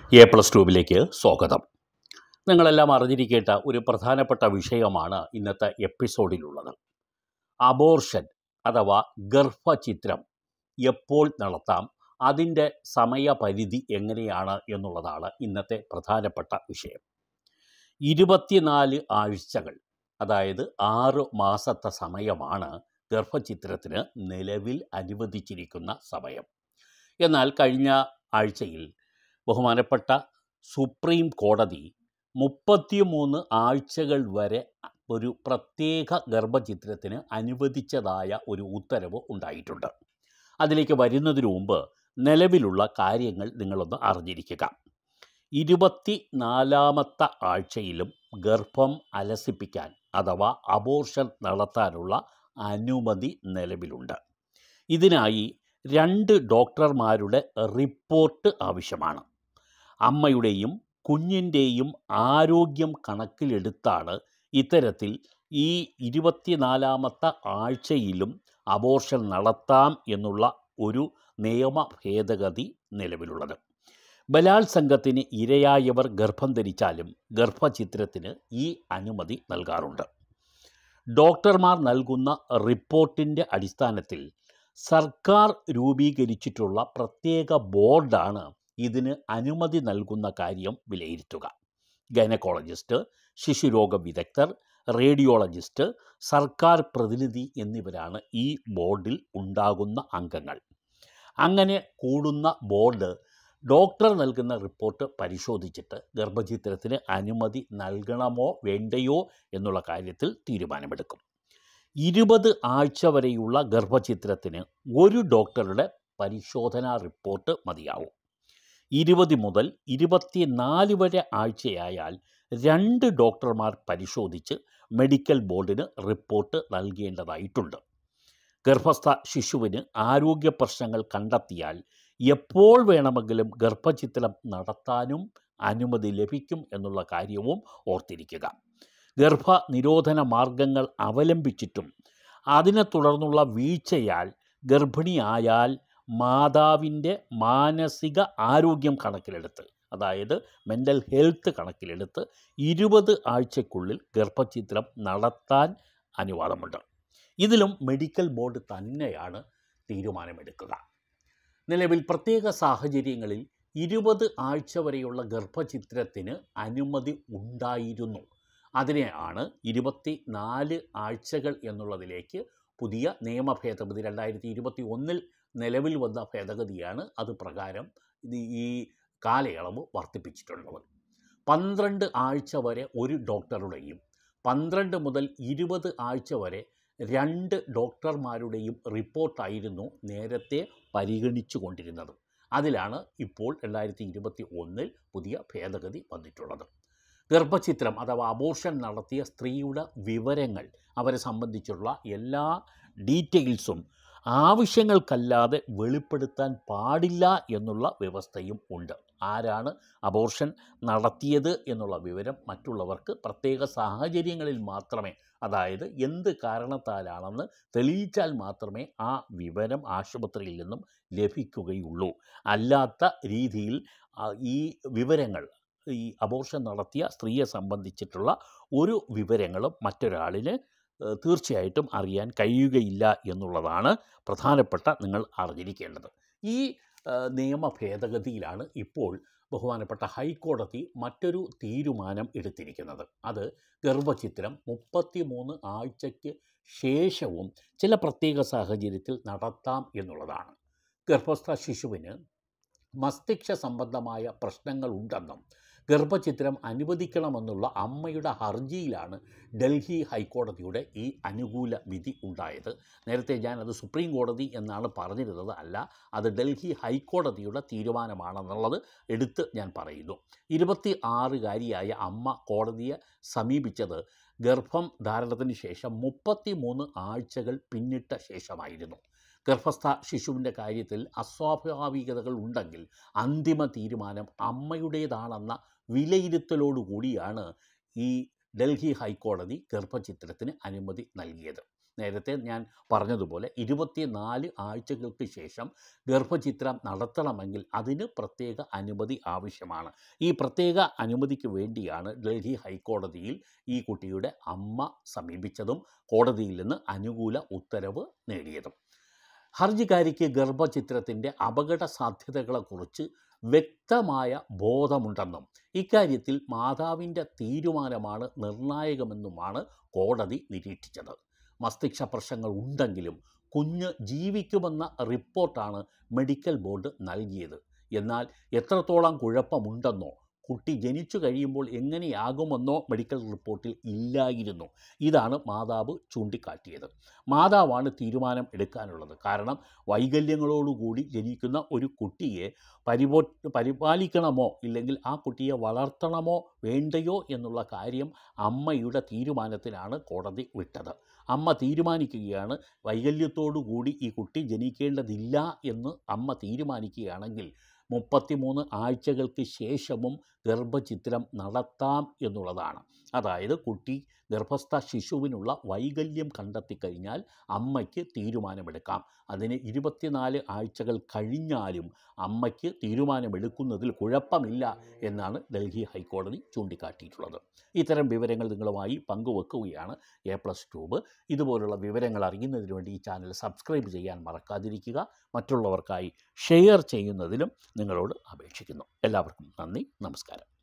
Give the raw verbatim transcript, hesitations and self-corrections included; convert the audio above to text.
A plus ട്യൂബിലേക്ക് സ്വാഗതം. നിങ്ങളെല്ലാം അറിഞ്ഞിരിക്കേണ്ട ഒരു പ്രധാനപ്പെട്ട വിഷയമാണ് ഇന്നത്തെ എപ്പിസോഡിലുള്ളത്. അബോർഷൻ അഥവാ ഗർഭഛിദ്രം എപ്പോൾ നടത്താം, അതിൻ്റെ സമയപരിധി എങ്ങനെയാണ് എന്നുള്ളതാണ് ഇന്നത്തെ പ്രധാനപ്പെട്ട വിഷയം. ഇരുപത്തിനാല് ആഴ്ചകൾ, അതായത് ആറ് മാസത്തെ സമയമാണ് ഗർഭഛിദ്രത്തിന് നിലവിൽ അനുവദിച്ചിരിക്കുന്ന സമയം. എന്നാൽ കഴിഞ്ഞ ആഴ്ചയിൽ ബഹുമാനപ്പെട്ട സുപ്രീം കോടതി മുപ്പത്തിമൂന്ന് ആഴ്ചകൾ വരെ ഒരു പ്രത്യേക ഗർഭഛിദ്രത്തിന് അനുവദിച്ചതായ ഒരു ഉത്തരവ് ഉണ്ടായിട്ടുണ്ട്. അതിലേക്ക് വരുന്നതിന് മുമ്പ് നിലവിലുള്ള കാര്യങ്ങൾ നിങ്ങളൊന്ന് അറിഞ്ഞിരിക്കുക. ഇരുപത്തി നാലാമത്തെ ആഴ്ചയിലും ഗർഭം അലസിപ്പിക്കാൻ അഥവാ അബോർഷൻ നടത്താനുള്ള അനുമതി നിലവിലുണ്ട്. ഇതിനായി രണ്ട് ഡോക്ടർമാരുടെ റിപ്പോർട്ട് ആവശ്യമാണ്. അമ്മയുടെയും കുഞ്ഞിൻ്റെയും ആരോഗ്യം കണക്കിലെടുത്താണ് ഇത്തരത്തിൽ ഈ ഇരുപത്തിനാലാമത്തെ ആഴ്ചയിലും അബോർഷൻ നടത്താം എന്നുള്ള ഒരു നിയമ ഭേദഗതി നിലവിലുള്ളത്. ബലാത്സംഗത്തിന് ഇരയായവർ ഗർഭം ധരിച്ചാലും ഗർഭഛിദ്രത്തിന് ഈ അനുമതി നൽകാറുണ്ട്. ഡോക്ടർമാർ നൽകുന്ന റിപ്പോർട്ടിൻ്റെ അടിസ്ഥാനത്തിൽ സർക്കാർ രൂപീകരിച്ചിട്ടുള്ള പ്രത്യേക ബോർഡാണ് ഇതിന് അനുമതി നൽകുന്ന കാര്യം വിലയിരുത്തുക. ഗൈനക്കോളജിസ്റ്റ്, ശിശുരോഗ വിദഗ്ധർ, റേഡിയോളജിസ്റ്റ്, സർക്കാർ പ്രതിനിധി എന്നിവരാണ് ഈ ബോർഡിൽ ഉണ്ടാകുന്ന അംഗങ്ങൾ. അങ്ങനെ കൂടുന്ന ബോർഡ് ഡോക്ടർ നൽകുന്ന റിപ്പോർട്ട് പരിശോധിച്ചിട്ട് ഗർഭഛിദ്രത്തിന് അനുമതി നൽകണമോ വേണ്ടയോ എന്നുള്ള കാര്യത്തിൽ തീരുമാനമെടുക്കും. ഇരുപത് ആഴ്ച വരെയുള്ള ഗർഭഛിദ്രത്തിന് ഒരു ഡോക്ടറുടെ പരിശോധനാ റിപ്പോർട്ട് മതിയാവും. ഇരുപത് മുതൽ ഇരുപത്തിനാല് വരെ ആഴ്ചയായാൽ രണ്ട് ഡോക്ടർമാർ പരിശോധിച്ച് മെഡിക്കൽ ബോർഡിന് റിപ്പോർട്ട് നൽകേണ്ടതായിട്ടുണ്ട്. ഗർഭസ്ഥ ശിശുവിന് ആരോഗ്യ പ്രശ്നങ്ങൾ കണ്ടെത്തിയാൽ എപ്പോൾ വേണമെങ്കിലും ഗർഭഛിദ്രം നടത്താനും അനുമതി ലഭിക്കും എന്നുള്ള കാര്യവും ഓർത്തിരിക്കുക. ഗർഭനിരോധന മാർഗങ്ങൾ അവലംബിച്ചിട്ടും അതിനെ തുടർന്നുള്ള വീഴ്ചയാൽ ഗർഭിണിയായാൽ മാതാവിൻ്റെ മാനസിക ആരോഗ്യം കണക്കിലെടുത്ത്, അതായത് മെൻ്റൽ ഹെൽത്ത് കണക്കിലെടുത്ത് ഇരുപത് ആഴ്ചയ്ക്കുള്ളിൽ ഗർഭഛിദ്രം നടത്താൻ അനുവാദമുണ്ട്. ഇതിലും മെഡിക്കൽ ബോർഡ് തന്നെയാണ് തീരുമാനമെടുക്കുക. നിലവിൽ പ്രത്യേക സാഹചര്യങ്ങളിൽ ഇരുപത് ആഴ്ച വരെയുള്ള ഗർഭഛിദ്രത്തിന് അനുമതി ഉണ്ടായിരുന്നു. അതിനെയാണ് ഇരുപത്തി നാല് ആഴ്ചകൾ എന്നുള്ളതിലേക്ക് പുതിയ നിയമ ഭേദഗതി രണ്ടായിരത്തി ഇരുപത്തി ഒന്നിൽ നിലവിൽ വന്ന ഭേദഗതിയാണ് അത് പ്രകാരം ഇത് ഈ കാലയളവ് വർദ്ധിപ്പിച്ചിട്ടുള്ളത്. പന്ത്രണ്ട് ആഴ്ച വരെ ഒരു ഡോക്ടറുടെയും പന്ത്രണ്ട് മുതൽ ഇരുപത് ആഴ്ച വരെ രണ്ട് ഡോക്ടർമാരുടെയും റിപ്പോർട്ടായിരുന്നു നേരത്തെ പരിഗണിച്ചു കൊണ്ടിരുന്നത്. അതിലാണ് ഇപ്പോൾ രണ്ടായിരത്തി ഇരുപത്തി ഒന്നിൽ പുതിയ ഭേദഗതി വന്നിട്ടുള്ളത്. ഗർഭഛിദ്രം അഥവാ അബോർഷൻ നടത്തിയ സ്ത്രീയുടെ വിവരങ്ങൾ, അവരെ സംബന്ധിച്ചുള്ള എല്ലാ ഡീറ്റെയിൽസും ആവശ്യങ്ങൾക്കല്ലാതെ വെളിപ്പെടുത്താൻ പാടില്ല എന്നുള്ള വ്യവസ്ഥയും ഉണ്ട്. ആരാണ് അബോർഷൻ നടത്തിയത് എന്നുള്ള വിവരം മറ്റുള്ളവർക്ക് പ്രത്യേക സാഹചര്യങ്ങളിൽ മാത്രമേ, അതായത് എന്ത് കാരണത്താലാണെന്ന് തെളിയിച്ചാൽ മാത്രമേ ആ വിവരം ആശുപത്രിയിൽ നിന്നും ലഭിക്കുകയുള്ളൂ. അല്ലാത്ത രീതിയിൽ ഈ വിവരങ്ങൾ, ഈ അബോർഷൻ നടത്തിയ സ്ത്രീയെ സംബന്ധിച്ചിട്ടുള്ള ഒരു വിവരങ്ങളും മറ്റൊരാളിന് തീർച്ചയായിട്ടും അറിയാൻ കഴിയുകയില്ല എന്നുള്ളതാണ് പ്രധാനപ്പെട്ട നിങ്ങൾ അറിഞ്ഞിരിക്കേണ്ടത്. ഈ നിയമ ഭേദഗതിയിലാണ് ഇപ്പോൾ ബഹുമാനപ്പെട്ട ഹൈക്കോടതി മറ്റൊരു തീരുമാനം എടുത്തിരിക്കുന്നത്. അത് ഗർഭഛിദ്രം മുപ്പത്തി മൂന്ന് ആഴ്ചയ്ക്ക് ശേഷവും ചില പ്രത്യേക സാഹചര്യത്തിൽ നടത്താം എന്നുള്ളതാണ്. ഗർഭസ്ഥ ശിശുവിന് മസ്തിഷ്ക സംബന്ധമായ പ്രശ്നങ്ങൾ ഉണ്ടെന്നും ഗർഭഛിദ്രം അനുവദിക്കണമെന്നുള്ള അമ്മയുടെ ഹർജിയിലാണ് ഡൽഹി ഹൈക്കോടതിയുടെ ഈ അനുകൂല വിധി ഉണ്ടായത്. നേരത്തെ ഞാനത് സുപ്രീം കോടതി എന്നാണ് പറഞ്ഞിരുന്നത്, അല്ല, അത് ഡൽഹി ഹൈക്കോടതിയുടെ തീരുമാനമാണെന്നുള്ളത് എടുത്ത് ഞാൻ പറയുന്നു. ഇരുപത്തി ആറുകാരിയായ അമ്മ കോടതിയെ സമീപിച്ചത് ഗർഭം ധാരണത്തിന് ശേഷം മുപ്പത്തി മൂന്ന് ആഴ്ചകൾ പിന്നിട്ട ശേഷമായിരുന്നു. ഗർഭസ്ഥ ശിശുവിൻ്റെ കാര്യത്തിൽ അസ്വാഭാവികതകൾ ഉണ്ടെങ്കിൽ അന്തിമ തീരുമാനം അമ്മയുടേതാണെന്ന വിലയിരുത്തലോടുകൂടിയാണ് ഈ ഡൽഹി ഹൈക്കോടതി ഗർഭഛിദ്രത്തിന് അനുമതി നൽകിയത്. നേരത്തെ ഞാൻ പറഞ്ഞതുപോലെ ഇരുപത്തിനാല് ആഴ്ചകൾക്ക് ശേഷം ഗർഭചിത്രം നടത്തണമെങ്കിൽ അതിന് പ്രത്യേക അനുമതി ആവശ്യമാണ്. ഈ പ്രത്യേക അനുമതിക്ക് വേണ്ടിയാണ് ഡൽഹി ഹൈക്കോടതിയിൽ ഈ കുട്ടിയുടെ അമ്മ സമീപിച്ചതും കോടതിയിൽ നിന്ന് അനുകൂല ഉത്തരവ് നേടിയതും. ഹർജിക്കാരിക്ക് ഗർഭചിത്രത്തിൻ്റെ അപകട സാധ്യതകളെക്കുറിച്ച് വ്യക്തമായ ബോധമുണ്ടെന്നും ഇക്കാര്യത്തിൽ മാതാവിൻ്റെ തീരുമാനമാണ് നിർണായകമെന്നുമാണ് കോടതി നിരീക്ഷിച്ചത്. മസ്തിഷ്ക പ്രശ്നങ്ങൾ ഉണ്ടെങ്കിലും കുഞ്ഞ് ജീവിക്കുമെന്ന റിപ്പോർട്ടാണ് മെഡിക്കൽ ബോർഡ് നൽകിയത്. എന്നാൽ എത്രത്തോളം കുഴപ്പമുണ്ടെന്നോ കുട്ടി ജനിച്ചു കഴിയുമ്പോൾ എങ്ങനെയാകുമെന്നോ മെഡിക്കൽ റിപ്പോർട്ടിൽ ഇല്ലായിരുന്നു. ഇതാണ് മാതാവ് ചൂണ്ടിക്കാട്ടിയത്. മാതാവാണ് തീരുമാനം എടുക്കാനുള്ളത്. കാരണം വൈകല്യങ്ങളോടുകൂടി ജനിക്കുന്ന ഒരു കുട്ടിയെ പരിപോ പരിപാലിക്കണമോ ഇല്ലെങ്കിൽ ആ കുട്ടിയെ വളർത്തണമോ വേണ്ടയോ എന്നുള്ള കാര്യം അമ്മയുടെ തീരുമാനത്തിനാണ് കോടതി വിട്ടത്. അമ്മ തീരുമാനിക്കുകയാണ്. വൈകല്യത്തോടു കൂടി ഈ കുട്ടി ജനിക്കേണ്ടതില്ല എന്ന് അമ്മ തീരുമാനിക്കുകയാണെങ്കിൽ മുപ്പത്തിമൂന്ന് ആഴ്ചകൾക്ക് ശേഷവും ഗർഭചിത്രം നടത്താം എന്നുള്ളതാണ്. അതായത് കുട്ടി ഗർഭസ്ഥ ശിശുവിനുള്ള വൈകല്യം കണ്ടെത്തിക്കഴിഞ്ഞാൽ അമ്മയ്ക്ക് തീരുമാനമെടുക്കാം. അതിന് ഇരുപത്തിനാല് ആഴ്ചകൾ കഴിഞ്ഞാലും അമ്മയ്ക്ക് തീരുമാനമെടുക്കുന്നതിൽ കുഴപ്പമില്ല എന്നാണ് ഡൽഹി ഹൈക്കോടതി ചൂണ്ടിക്കാട്ടിയിട്ടുള്ളത്. ഇത്തരം വിവരങ്ങൾ നിങ്ങളുമായി പങ്കുവെക്കുകയാണ് എ പ്ലസ് ട്യൂബ്. ഇതുപോലുള്ള വിവരങ്ങൾ അറിയുന്നതിന് വേണ്ടി ഈ ചാനൽ സബ്സ്ക്രൈബ് ചെയ്യാൻ മറക്കാതിരിക്കുക. മറ്റുള്ളവർക്കായി ഷെയർ ചെയ്യുന്നതിലും നിങ്ങളോട് അപേക്ഷിക്കുന്നു. എല്ലാവർക്കും നന്ദി, നമസ്കാരം.